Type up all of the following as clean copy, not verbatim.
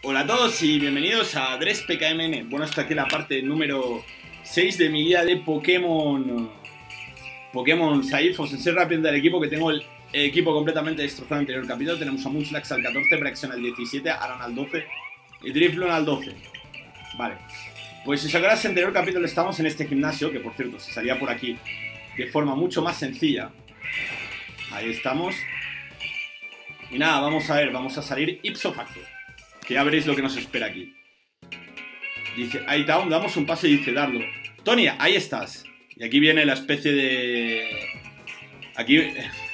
Hola a todos y bienvenidos a Dres PKMN. Bueno, esta aquí es la parte número 6 de mi guía de Pokémon Saif. Os enseño rápido del equipo, que tengo el equipo completamente destrozado en el anterior capítulo. Tenemos a Munchlax al 14, Braixen al 17, Aron al 12 y Drifloon al 12. Vale, pues si os acordáis, en el anterior capítulo estamos en este gimnasio, que por cierto se salía por aquí de forma mucho más sencilla. Ahí estamos. Y nada, vamos a ver, vamos a salir ipso facto, que ya veréis lo que nos espera aquí. Dice, ahí down, damos un paso y dice, darlo. Tony, ahí estás. Y aquí viene la especie de... Aquí...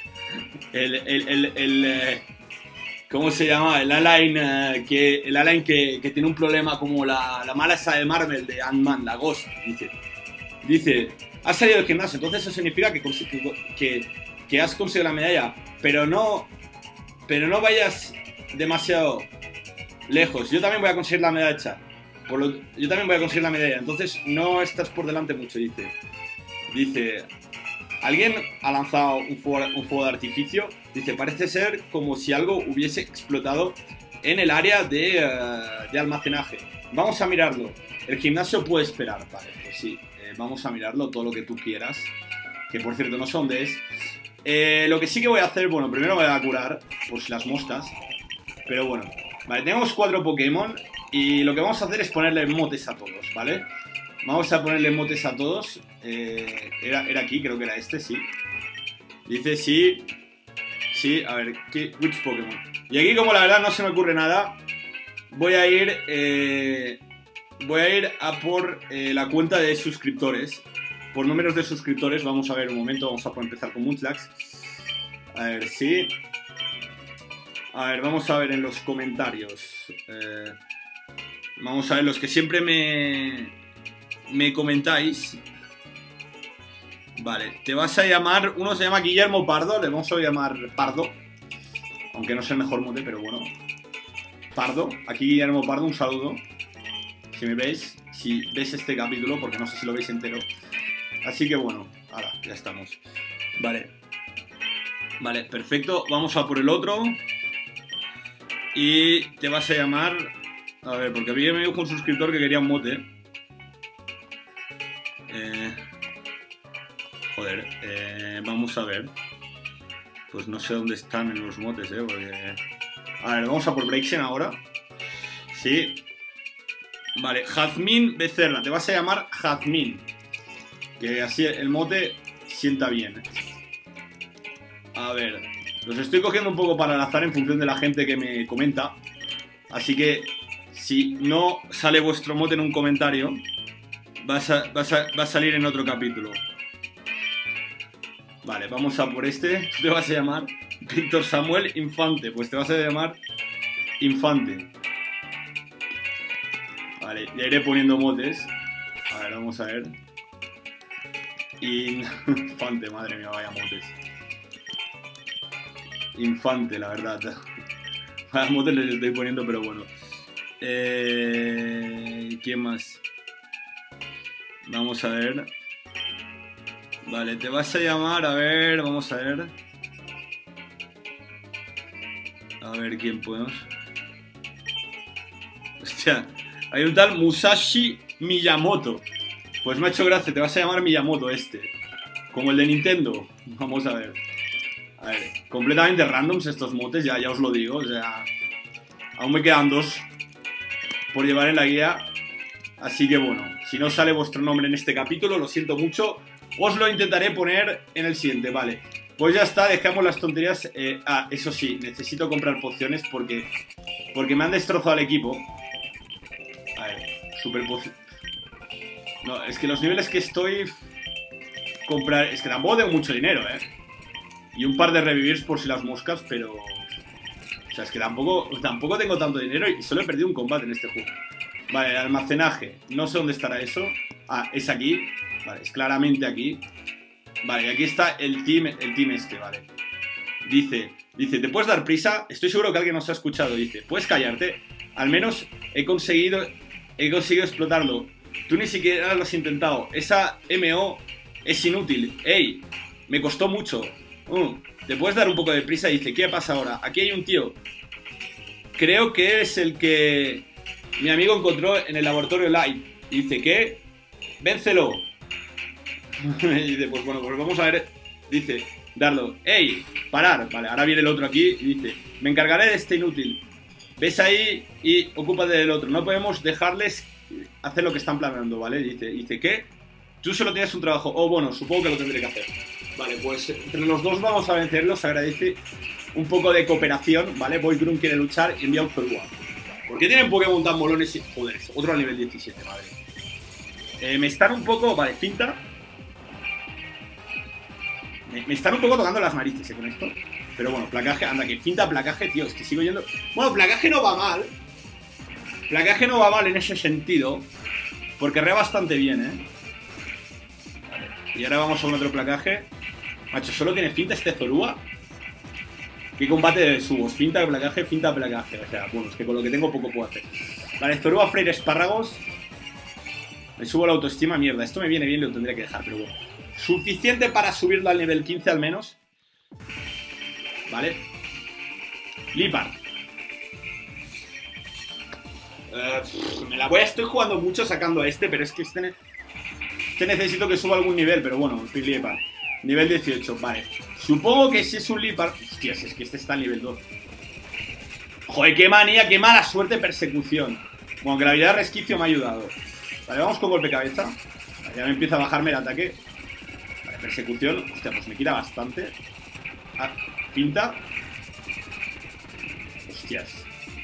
¿Cómo se llama? El Align que tiene un problema como la mala esa de Marvel de Ant-Man, la Ghost. Dice, has salido del gimnasio, entonces eso significa que has conseguido la medalla, pero no vayas demasiado lejos. Yo también voy a conseguir la medalla. Yo también voy a conseguir la medalla. Entonces no estás por delante mucho, dice. ¿Alguien ha lanzado un fuego de artificio? Dice, parece ser como si algo hubiese explotado en el área de almacenaje. Vamos a mirarlo. El gimnasio puede esperar. Vale, pues sí. Vamos a mirarlo, todo lo que tú quieras. Que por cierto no sé dónde es. Lo que sí que voy a hacer, bueno, primero me voy a curar por si las moscas. Pero bueno, vale, tenemos 4 Pokémon y lo que vamos a hacer es ponerle motes a todos, ¿vale? Vamos a ponerle motes a todos. Era aquí, creo que era este, sí. Dice sí. Sí, a ver, which Pokémon. Y aquí, como la verdad no se me ocurre nada, voy a ir a por la cuenta de suscriptores. Por números de suscriptores, vamos a ver un momento, vamos a empezar con Munchlax. A ver, sí. A ver, vamos a ver en los comentarios. Vamos a ver los que siempre me comentáis. Vale, te vas a llamar... Uno se llama Guillermo Pardo, le vamos a llamar Pardo. Aunque no es el mejor mote, pero bueno. Pardo, aquí Guillermo Pardo, un saludo. Si me veis, si veis este capítulo, porque no sé si lo veis entero. Así que bueno, ahora, ya estamos. Vale. Vale, perfecto. Vamos a por el otro. Y te vas a llamar... A ver, porque había me dijo un suscriptor que quería un mote. Vamos a ver. Pues no sé dónde están en los motes, porque... A ver, vamos a por Braixen ahora. Sí. Vale, Jazmín Becerra. Te vas a llamar Jazmín. Que así el mote sienta bien. A ver, los estoy cogiendo un poco para el azar en función de la gente que me comenta. Así que si no sale vuestro mote en un comentario, va a salir en otro capítulo. Vale, vamos a por este. Tú te vas a llamar Víctor Samuel Infante. Pues te vas a llamar Infante. Vale, ya iré poniendo motes. A ver, vamos a ver. Infante, madre mía, vaya motes. Infante, la verdad. Vaya motes les estoy poniendo, pero bueno. ¿Quién más? Vamos a ver. Vale, te vas a llamar, a ver, vamos a ver. A ver quién podemos. Hostia, hay un tal Musashi Miyamoto. Pues me ha hecho gracia, te vas a llamar Miyamoto este. Como el de Nintendo. Vamos a ver. A ver, completamente randoms estos motes, ya os lo digo. O sea, aún me quedan 2 por llevar en la guía. Así que bueno, si no sale vuestro nombre en este capítulo, lo siento mucho. Os lo intentaré poner en el siguiente, vale. Pues ya está, dejamos las tonterías. Eso sí, necesito comprar pociones porque me han destrozado el equipo. A ver, super poción. No, es que los niveles que estoy... Es que tampoco tengo mucho dinero, Y un par de revivirs por si las moscas, pero... O sea, es que tampoco tengo tanto dinero y solo he perdido un combate en este juego. Vale, el almacenaje. No sé dónde estará eso. Ah, es aquí. Vale, es claramente aquí. Vale, y aquí está el team este, vale. Dice, ¿te puedes dar prisa? Estoy seguro que alguien nos ha escuchado. Dice, ¿puedes callarte? Al menos he conseguido explotarlo. Tú ni siquiera lo has intentado. Esa MO es inútil. ¡Ey! Me costó mucho. ¿Te puedes dar un poco de prisa? Dice, ¿qué pasa ahora? Aquí hay un tío creo que es el que mi amigo encontró en el laboratorio Light. Y dice, ¿qué? ¡Véncelo! Y dice, pues bueno, pues vamos a ver. Dice, Dardo, ¡ey! ¡Parar! Vale, ahora viene el otro aquí y dice, me encargaré de este inútil. Ves ahí y ocúpate del otro. No podemos dejarles hacer lo que están planeando, ¿vale? Dice, ¿qué? Tú solo tienes un trabajo. Oh, bueno, supongo que lo tendré que hacer. Vale, pues entre los dos vamos a vencerlos. Se agradece un poco de cooperación, ¿vale? Boygrum quiere luchar y envía un Zorua. ¿Por qué tienen Pokémon tan molones? Y... joder, otro a nivel 17, madre. Me están un poco... Vale, finta. Me están un poco tocando las narices, con esto. Pero bueno, placaje, anda, que finta placaje, tío. Es que sigo yendo... Bueno, placaje no va mal. Placaje no va mal en ese sentido. Porque rea bastante bien, Vale. Y ahora vamos a un otro placaje. Macho, solo tiene finta este Zorua. ¿Qué combate de subos? Finta, placaje, finta, placaje. O sea, bueno, es que con lo que tengo poco puedo hacer. Vale, Zorua, Freire, espárragos. Me subo la autoestima, mierda. Esto me viene bien, lo tendría que dejar, pero bueno. Suficiente para subirlo al nivel 15 al menos. Vale. Liepard. Me la voy a... Estoy jugando mucho sacando a este, pero es que este necesito que suba algún nivel, pero bueno, en fin, Liepard. Nivel 18, vale. Supongo que si es un Liepard... Hostias, es que este está al nivel 2. Joder, qué manía, qué mala suerte persecución. Bueno, gravedad resquicio me ha ayudado. Vale, vamos con golpe cabeza. Vale, ya me empieza a bajarme el ataque. Vale, persecución. Hostia, pues me quita bastante. Ah, pinta. Hostias.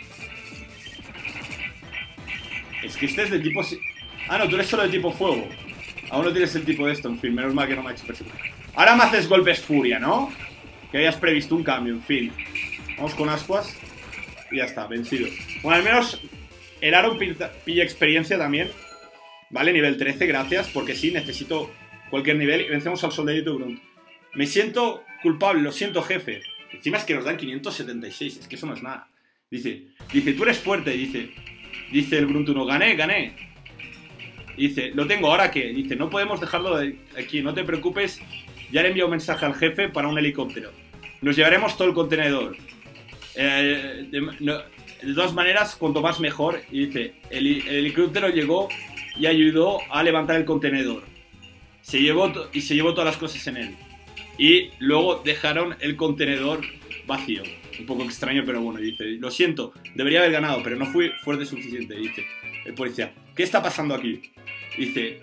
Es que este es de tipo... Ah, no, tú eres solo de tipo fuego. Aún no tienes el tipo de esto, en fin, menos mal que no me ha hecho persecución. Ahora me haces golpes furia, ¿no? Que hayas previsto un cambio, en fin. Vamos con ascuas. Y ya está, vencido. Bueno, al menos el Aaron pilla experiencia también. Vale, nivel 13, gracias. Porque sí, necesito cualquier nivel. Y vencemos al soldadito Grunt. Me siento culpable, lo siento, jefe. Encima es que nos dan 576. Es que eso no es nada. Dice, tú eres fuerte. Dice el Grunt 1, gané. Dice, lo tengo, ¿ahora qué? Dice, no podemos dejarlo de aquí, no te preocupes. Ya le envío un mensaje al jefe para un helicóptero. Nos llevaremos todo el contenedor. De todas maneras, cuanto más mejor. Y dice, el helicóptero llegó y ayudó a levantar el contenedor. Se llevó todas las cosas en él. Y luego dejaron el contenedor vacío. Un poco extraño, pero bueno. Dice, lo siento, debería haber ganado, pero no fui fuerte suficiente. Dice el policía, ¿qué está pasando aquí? Dice,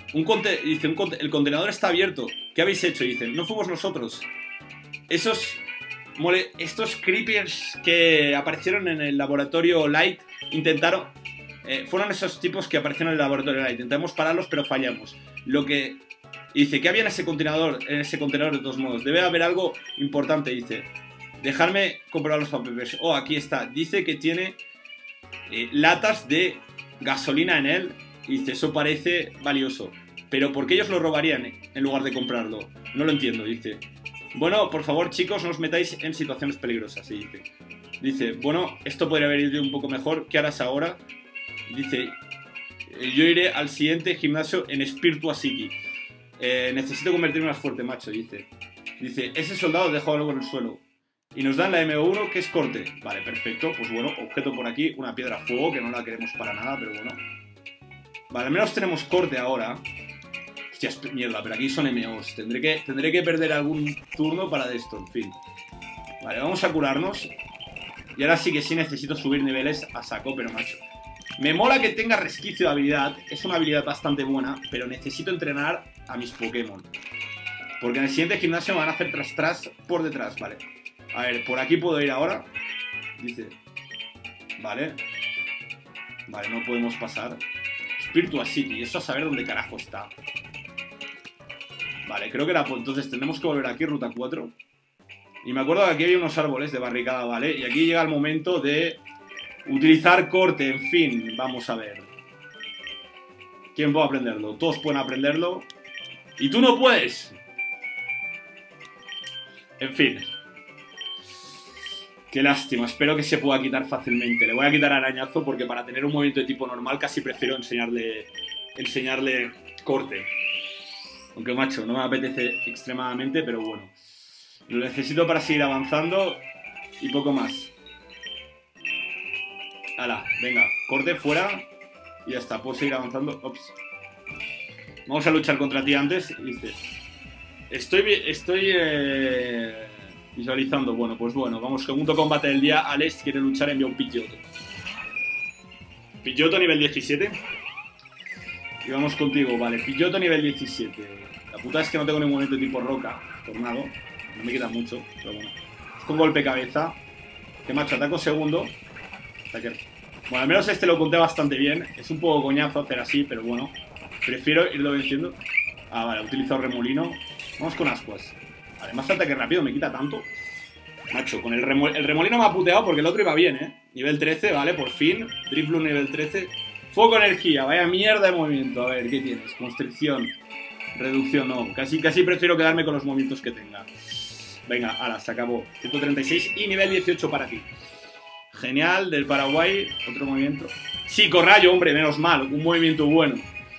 el contenedor está abierto. ¿Qué habéis hecho? Dice, no fuimos nosotros. Estos creepers que aparecieron en el laboratorio Light intentaron... fueron esos tipos que aparecieron en el laboratorio Light. Intentamos pararlos, pero fallamos. Dice, ¿qué había en ese contenedor de todos modos? Debe haber algo importante, dice. Dejarme comprobar los papeles. Oh, aquí está. Dice que tiene latas de gasolina en él. Dice, eso parece valioso. Pero ¿por qué ellos lo robarían en lugar de comprarlo? No lo entiendo, dice. Bueno, por favor, chicos, no os metáis en situaciones peligrosas, dice, bueno, esto podría haber ido un poco mejor. ¿Qué harás ahora? Dice, yo iré al siguiente gimnasio en Spiritua City. Necesito convertirme más fuerte, macho, dice, ese soldado dejó algo en el suelo. Y nos dan la MO1, que es corte. Vale, perfecto. Pues bueno, objeto por aquí, una piedra a fuego, que no la queremos para nada, pero bueno. Vale, al menos tenemos corte ahora. Hostias, mierda, pero aquí son MOs. Tendré que perder algún turno para de esto, en fin. Vale, vamos a curarnos. Y ahora sí que sí necesito subir niveles a saco, pero macho. Me mola que tenga resquicio de habilidad. Es una habilidad bastante buena, pero necesito entrenar a mis Pokémon. Porque en el siguiente gimnasio me van a hacer tras por detrás, vale. A ver, por aquí puedo ir ahora. Dice. Vale. Vale, no podemos pasar. Spiritua City, eso a saber dónde carajo está. Vale, creo que era... Entonces tendremos que volver aquí, ruta 4. Y me acuerdo que aquí había unos árboles de barricada, ¿vale? Y aquí llega el momento de utilizar corte, en fin. Vamos a ver. ¿Quién puede aprenderlo? Todos pueden aprenderlo. ¡Y tú no puedes! En fin. Qué lástima, espero que se pueda quitar fácilmente. Le voy a quitar arañazo porque para tener un movimiento de tipo normal casi prefiero enseñarle corte. Aunque macho, no me apetece extremadamente, pero bueno. Lo necesito para seguir avanzando y poco más. Hala, venga, corte fuera. Y ya está, puedo seguir avanzando. Ops. Vamos a luchar contra ti antes. Y dice: Estoy visualizando. Bueno, pues bueno, vamos. Segundo combate del día. Alex quiere luchar, envía un Pidgeotto. Pidgeotto nivel 17. Y vamos contigo, vale. Pidgeotto nivel 17. La puta es que no tengo ningún movimiento tipo roca. Tornado. No me queda mucho, pero bueno. Es con golpe cabeza. Que macho, ataco segundo. Ataque. Bueno, al menos este lo conté bastante bien. Es un poco coñazo hacer así, pero bueno. Prefiero irlo venciendo. Ah, vale, utilizo remolino. Vamos con ascuas. Vale, más ataque rápido, me quita tanto. Macho, con el remolino me ha puteado porque el otro iba bien, ¿eh? Nivel 13, vale, por fin. Drifloon nivel 13. Foco energía, vaya mierda de movimiento. A ver, ¿qué tienes? Constricción. Reducción, no. Casi prefiero quedarme con los movimientos que tenga. Venga, ala, se acabó. 136 y nivel 18 para ti. Genial, del Paraguay. Otro movimiento. Psicorrayo, hombre, menos mal. Un movimiento bueno.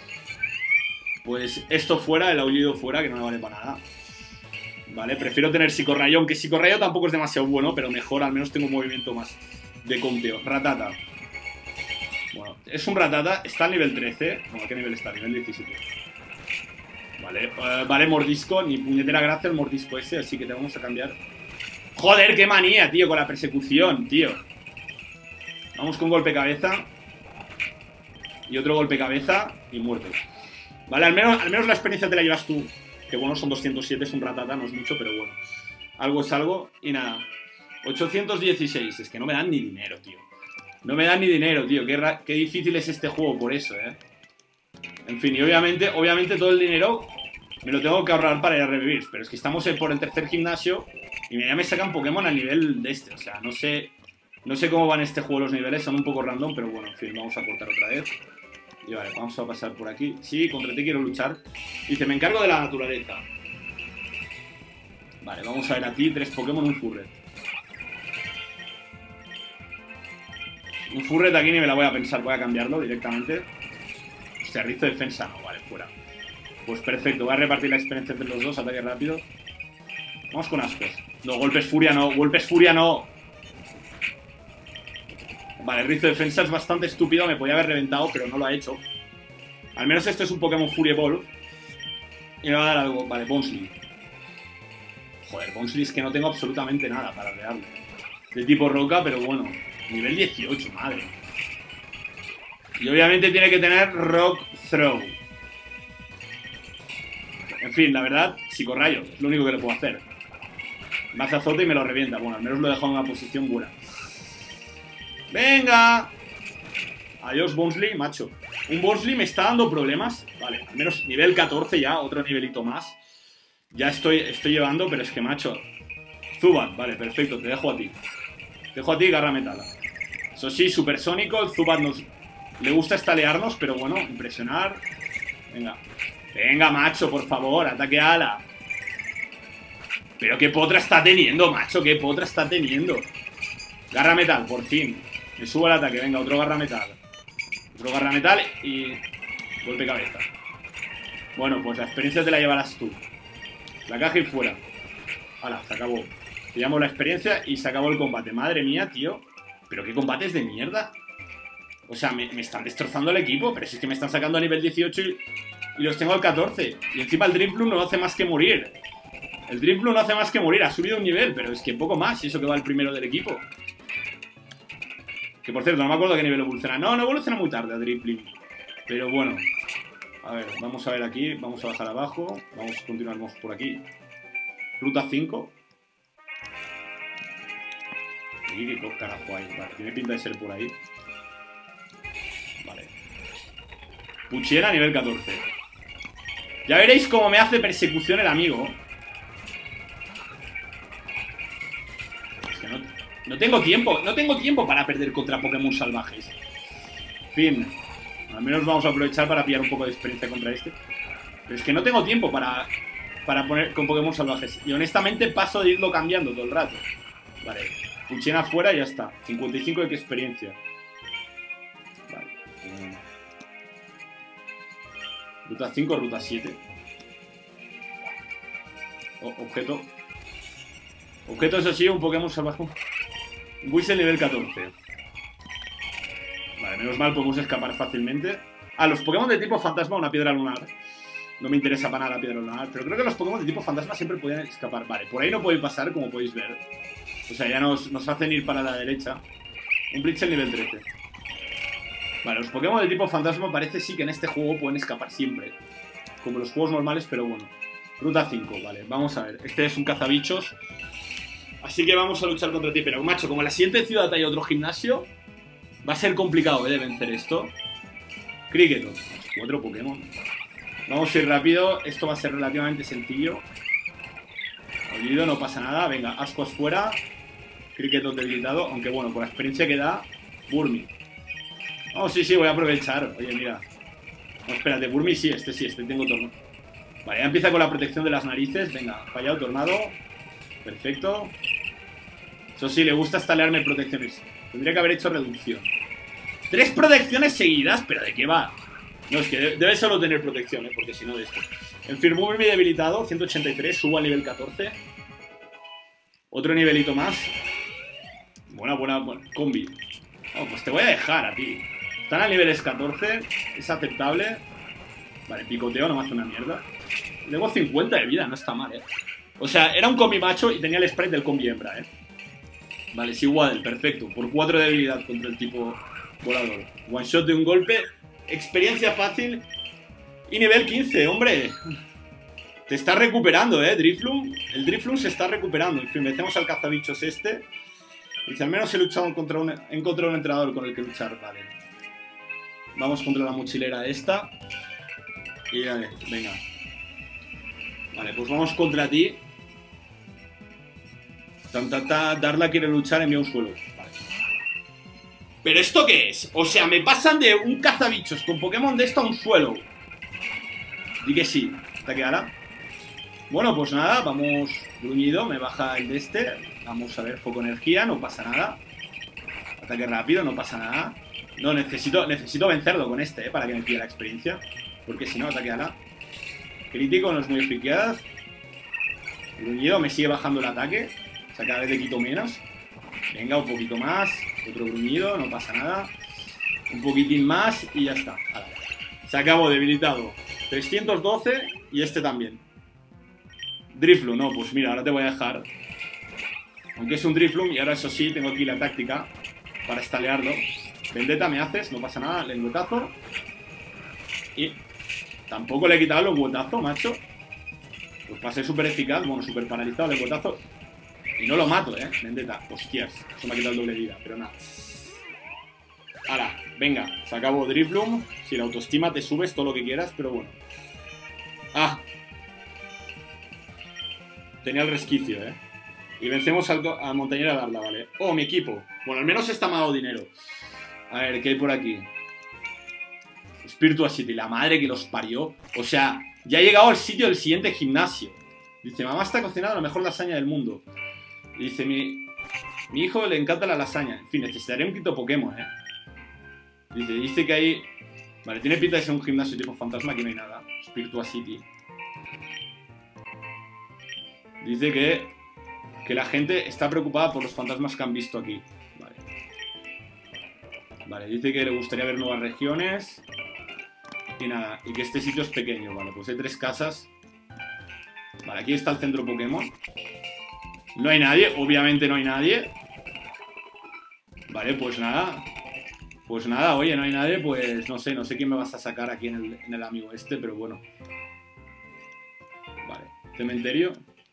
Pues esto fuera, el aullido fuera, que no me vale para nada. Vale, prefiero tener Psicorrayo, aunque Psicorrayo tampoco es demasiado bueno, pero mejor, al menos tengo un movimiento más de conteo. Ratata. Bueno, es un Ratata, está al nivel 13. Bueno, ¿a qué nivel está? Nivel 17. Vale, vale, mordisco. Ni puñetera gracia el mordisco ese, así que te vamos a cambiar. Joder, qué manía, tío, con la persecución, tío. Vamos con golpe cabeza. Y otro golpe cabeza y muerte. Vale, al menos la experiencia te la llevas tú. Que bueno, son 207, es un Ratata, no es mucho, pero bueno. Algo es algo y nada. 816, es que no me dan ni dinero, tío. No me dan ni dinero, tío. Qué difícil es este juego por eso, En fin, y obviamente todo el dinero me lo tengo que ahorrar para ir a revivir. Pero es que estamos por el tercer gimnasio y ya me sacan Pokémon al nivel de este. O sea, no sé cómo van este juego los niveles, son un poco random, pero bueno, en fin, vamos a cortar otra vez. Y vale, vamos a pasar por aquí. Sí, contra ti quiero luchar. Dice, me encargo de la naturaleza. Vale, vamos a ver a ti, 3 Pokémon, un Furret. Un Furret aquí ni me la voy a pensar, voy a cambiarlo directamente. Hostia, rizo de defensa, no, vale, fuera. Pues perfecto, voy a repartir la experiencia entre los dos, ataque rápido. Vamos con ascos. No, golpes furia no, golpes furia no. Vale, rizo de defensa es bastante estúpido, me podía haber reventado, pero no lo ha hecho. Al menos esto es un Pokémon Fury Evolve. Y me va a dar algo, vale, Bonsly. Joder, Bonsly es que no tengo absolutamente nada para darle. De tipo roca, pero bueno. Nivel 18, madre. Y obviamente tiene que tener Rock Throw. En fin, la verdad, Psicorrayo, es lo único que le puedo hacer. Me hace azote y me lo revienta. Bueno, al menos lo he dejado en una posición buena. ¡Venga! Adiós, Bonsly, macho. Un Bonsly me está dando problemas. Vale, al menos nivel 14 ya, otro nivelito más. Ya estoy llevando, pero es que, macho. Zubat, vale, perfecto, te dejo a ti. Te dejo a ti, garra metal. Eso sí, supersónico, el Zubat le gusta estalearnos, pero bueno, impresionar. Venga. Venga, macho, por favor, ataque ala. Pero qué potra está teniendo, macho, qué potra está teniendo. Garra metal, por fin. Me subo al ataque, venga, otro garra metal. Otro garra metal y golpe cabeza. Bueno, pues la experiencia te la llevarás tú. La caja y fuera. Hala, se acabó. Pillamos la experiencia y se acabó el combate. Madre mía, tío. Pero qué combates de mierda. O sea, me están destrozando el equipo. Pero si es que me están sacando a nivel 18 y los tengo al 14. Y encima el Drifloon no hace más que morir. El Drifloon no hace más que morir. Ha subido un nivel, pero es que poco más. Y eso que va el primero del equipo. Que por cierto, no me acuerdo a qué nivel evoluciona. No evoluciona muy tarde a Drifloon. Pero bueno. A ver, vamos a ver aquí. Vamos a bajar abajo. Vamos a continuarnos por aquí. Ruta 5. Y qué carajo hay. Vale, tiene pinta de ser por ahí. Vale. Puchera nivel 14. Ya veréis cómo me hace persecución el amigo. Es que no tengo tiempo. No tengo tiempo para perder contra Pokémon salvajes. En fin. Al menos vamos a aprovechar para pillar un poco de experiencia contra este. Pero es que no tengo tiempo para poner con Pokémon salvajes. Y honestamente paso de irlo cambiando todo el rato. Vale. Puchena afuera y ya está. 55 de experiencia. Vale. Ruta 5, ruta 7. Objeto. Objeto, eso sí, un Pokémon salvaje. Un Buizel nivel 14. Vale, menos mal podemos escapar fácilmente. Ah, los Pokémon de tipo fantasma, una piedra lunar. No me interesa para nada la piedra lunar. Pero creo que los Pokémon de tipo fantasma siempre podían escapar. Vale, por ahí no puede pasar, como podéis ver. O sea, ya nos hacen ir para la derecha. Un Blitzle nivel 13. Vale, los Pokémon de tipo fantasma parece sí que en este juego pueden escapar siempre. Como los juegos normales, pero bueno. Ruta 5, vale, vamos a ver. Este es un cazabichos. Así que vamos a luchar contra ti. Pero, macho, como en la siguiente ciudad hay otro gimnasio, va a ser complicado, de vencer esto. Kricketot. 4 Pokémon. Vamos a ir rápido. Esto va a ser relativamente sencillo. Olvido, no pasa nada. Venga, Ascuas fuera. Kricketot debilitado. Aunque bueno, por la experiencia que da, Burmy. Oh, sí, voy a aprovechar. Oye, mira. No, espérate, Burmy sí, este tengo tornado. Vale, ya empieza con la protección de las narices. Venga, fallado, tornado. Perfecto. Eso sí, le gusta estalearme protecciones. Tendría que haber hecho reducción. 3 protecciones seguidas, pero ¿de qué va? No, es que debe solo tener protección, porque si no de esto. En fin, Burmy debilitado, 183, subo al nivel 14. Otro nivelito más. Buena combi. Oh, pues te voy a dejar a ti. Están a niveles 14, es aceptable. Vale, picoteo, no me hace una mierda. Tengo 50 de vida, no está mal, O sea, era un combi macho y tenía el sprite del combi hembra, Vale, es igual, perfecto. Por 4 de debilidad contra el tipo volador. One shot de un golpe. Experiencia fácil. Y nivel 15, hombre. Te está recuperando, Drifloon. El Drifloon se está recuperando. En fin, vencemos al cazabichos este. Dice, al menos he luchado contra un entrenador con el que luchar. Vale. Vamos contra la mochilera esta. Y vale, venga. Vale, pues vamos contra ti. Darla quiere luchar, envía un suelo. Vale. ¿Pero esto qué es? O sea, me pasan de un cazabichos con Pokémon de esto a un suelo. Di que sí. ¿Te quedará? Bueno, pues nada, vamos. Gruñido, me baja el de este. Vamos a ver, foco energía, no pasa nada. Ataque rápido, no pasa nada. No, necesito vencerlo con este, para que me pida la experiencia. Porque si no, ataque ala. Crítico, no es muy eficaz. Gruñido, me sigue bajando el ataque. O sea, cada vez le quito menos. Venga, un poquito más. Otro gruñido, no pasa nada. Un poquitín más y ya está. Vale. Se acabó, debilitado. 312 y este también. Drifloon, no, pues mira, ahora te voy a dejar. Aunque es un Drifloon y ahora eso sí, tengo aquí la táctica para estalearlo. Vendetta me haces, no pasa nada, lengüetazo. Y tampoco le he quitado el lengüetazo, macho. Pues pasé súper eficaz, bueno, súper paralizado, lengüetazo. Y no lo mato, Vendetta. Hostias, eso me ha quitado el doble de vida, pero nada. Ahora, venga, se acabó Drifloon. Si la autoestima te subes todo lo que quieras, pero bueno. Ah. Tenía el resquicio, Y vencemos a Montañera Darla, vale. Oh, mi equipo. Bueno, al menos está dado dinero. A ver, ¿qué hay por aquí? Spiritua City, la madre que los parió. O sea, ya he llegado al sitio del siguiente gimnasio. Dice, mamá está cocinando la mejor lasaña del mundo. Dice, mi hijo le encanta la lasaña. En fin, necesitaré un quinto Pokémon, Dice que hay... Vale, tiene pinta de ser un gimnasio tipo fantasma. Aquí no hay nada. Spiritua City. Dice que la gente está preocupada por los fantasmas que han visto aquí. Vale. Vale, dice que le gustaría ver nuevas regiones. Y nada, y que este sitio es pequeño. Vale, pues hay 3 casas. Vale, aquí está el centro Pokémon. No hay nadie, obviamente no hay nadie. Vale, pues nada. Pues nada, oye, no hay nadie, pues no sé quién me vas a sacar aquí en el amigo este, pero bueno. Vale, cementerio.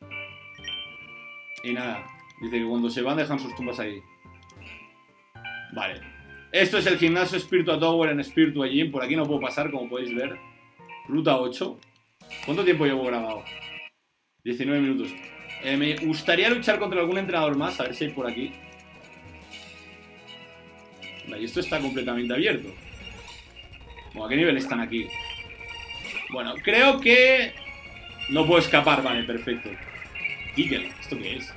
Y nada, dice que cuando se van dejan sus tumbas ahí. Vale. Esto es el gimnasio Spiritua Tower en Spiritua Gym. Por aquí no puedo pasar, como podéis ver. Ruta 8. ¿Cuánto tiempo llevo grabado? 19 minutos. Me gustaría luchar contra algún entrenador más. A ver si hay por aquí. Vale, y esto está completamente abierto. Bueno, ¿a qué nivel están aquí? Bueno, creo que... No puedo escapar, vale, perfecto. Kickel, ¿esto qué es?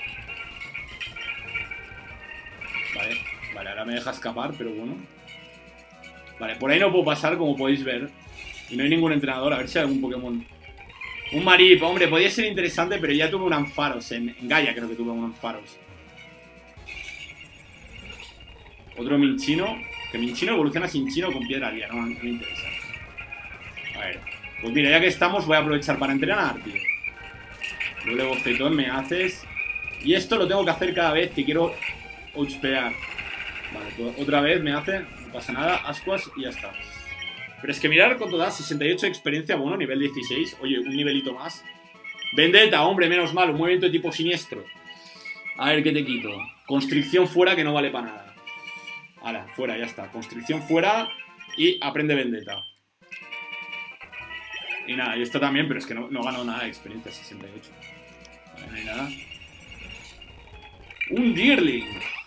Vale, ahora me deja escapar, pero bueno. Vale, por ahí no puedo pasar, como podéis ver. Y no hay ningún entrenador, a ver si hay algún Pokémon. Un Marip, hombre, podría ser interesante, pero ya tuve un Ampharos. En Gaia creo que tuve un Ampharos. Otro Minchino. Que mi chino evoluciona sin chino con piedra guía, no me interesa. A ver, pues mira, ya que estamos voy a aprovechar para entrenar, tío. Doble bofetón me haces. Y esto lo tengo que hacer cada vez que quiero outspear. Vale, pues otra vez me hace, no pasa nada, ascuas y ya está. Pero es que mirar cuánto da, 68 de experiencia, bueno, nivel 16. Oye, un nivelito más. Vendetta, hombre, menos mal, un movimiento de tipo siniestro. A ver, ¿qué te quito? Constricción fuera, que no vale para nada. Ahora, fuera, ya está. Constricción fuera y aprende Vendetta. Y nada, y esto también, pero es que no gano nada de experiencia, 68. Vale, no hay nada. Un Deerling.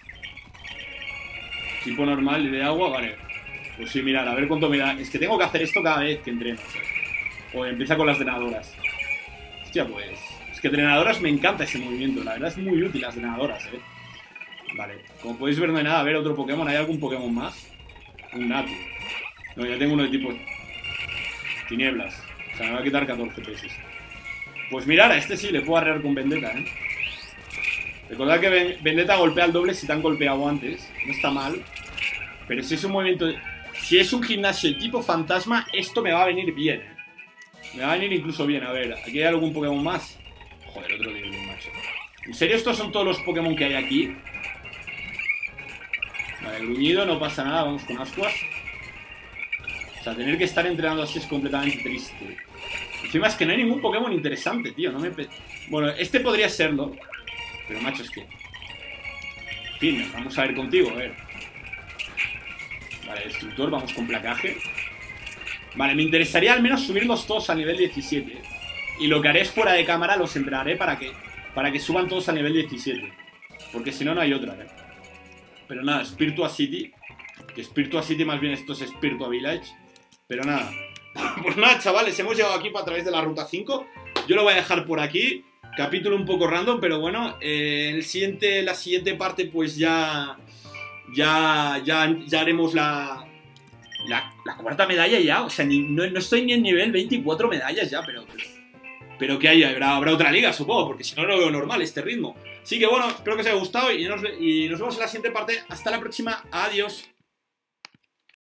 Tipo normal y de agua, vale. Pues sí, mirad, a ver cuánto me da. Es que tengo que hacer esto cada vez que entreno, ¿sabes? O empieza con las drenadoras. Hostia, pues... Es que drenadoras me encanta ese movimiento. La verdad es muy útil las drenadoras, Vale, como podéis ver no hay nada. A ver, otro Pokémon. ¿Hay algún Pokémon más? Un Natu. No, ya tengo uno de tipo... Tinieblas. O sea, me va a quitar 14 pesos. Pues mirad, a este sí le puedo arrear con Vendetta, Recordad que Vendetta golpea al doble si te han golpeado antes. No está mal. Pero si es un movimiento... Si es un gimnasio de tipo fantasma, esto me va a venir bien, Me va a venir incluso bien. A ver, ¿aquí hay algún Pokémon más? Joder, otro Deerling, macho. ¿En serio estos son todos los Pokémon que hay aquí? Vale, gruñido, no pasa nada. Vamos con Ascuas. O sea, tener que estar entrenando así es completamente triste. Encima es que no hay ningún Pokémon interesante, tío. No me... Bueno, este podría serlo. Pero, macho, es que... En fin, vamos a ver contigo, a ver. Vale, destructor, vamos con placaje. Vale, me interesaría al menos subirlos todos a nivel 17. Y lo que haré es fuera de cámara, los entrenaré para que suban todos a nivel 17. Porque si no, no hay otra, Pero nada, Spiritua City. Que Spiritua City más bien esto es Spiritua Village. Pero nada. Pues nada, chavales, hemos llegado aquí a través de la ruta 5. Yo lo voy a dejar por aquí. Capítulo un poco random, pero bueno. La siguiente parte pues ya haremos la cuarta medalla ya. O sea, no estoy ni en nivel 24 medallas ya, pero que habrá otra liga, supongo, porque si no, no lo veo normal este ritmo. Así que bueno, espero que os haya gustado y nos vemos en la siguiente parte. Hasta la próxima, adiós.